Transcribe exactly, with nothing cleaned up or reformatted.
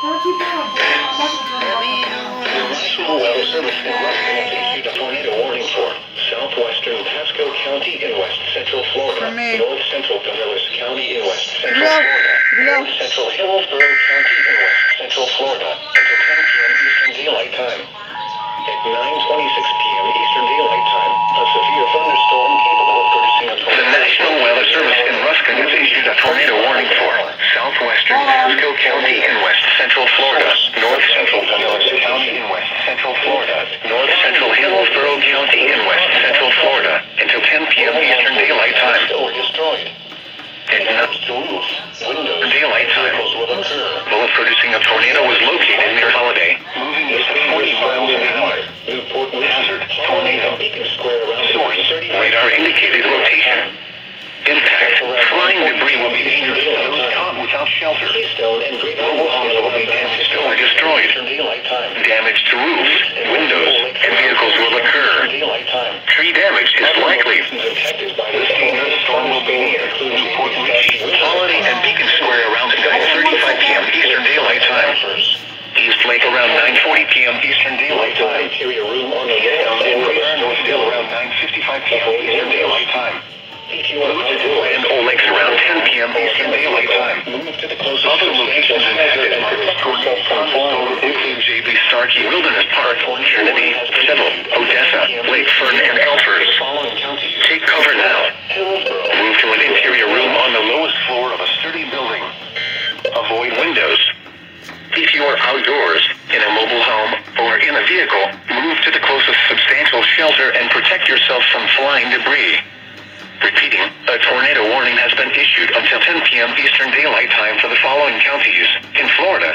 National Weather Service in Ruskin has issued a tornado warning for southwestern Pasco County in west central Florida, north central Pinellas County in west central Florida, and central Hillsborough County in west central Florida until ten p m Eastern Daylight Time. At nine twenty-six p m Eastern Daylight Time, a severe thunderstorm capable of producing a tornado. The National Weather Service in Ruskin has issued a tornado warning for southwestern Pasco County in west central Florida, north central Pinellas County in west central Florida, north central Hillsborough County in west central Florida until ten p m Eastern Daylight Time. Or destroyed. At windows, daylight time, both producing a tornado was located near Holiday, moving east at forty miles an hour. Newport hazard, tornado, source, radar indicated rotation. Impact, flying debris will be dangerous to those caught without shelter. Mobile homes will be damaged or destroyed. Damage to roofs, windows, and vehicles will occur. Tree damage is likely. The scene of the storm will be near Newport Beach, Holiday, and Beacon Square around nine thirty-five p m Eastern Daylight Time. East Lake around nine forty p m Eastern Daylight Time. Keystone and Greater Northdale around nine fifty-five p m Eastern Daylight Time. And Old Lakes around ten p m Eastern Daylight Time. Other locations impacted by this tornado include J B Starkey Wilderness Park, Trinity, Settle, Odessa, Lake Fern, and Elfers. Take cover now. Move to an interior room on the lowest floor of a sturdy building. Avoid windows. If you are outdoors, in a mobile home, or in a vehicle, move to the closest substantial shelter and protect yourself from flying debris. Repeating, a tornado warning has been issued until ten p m Eastern Daylight Time for the following counties: in Florida,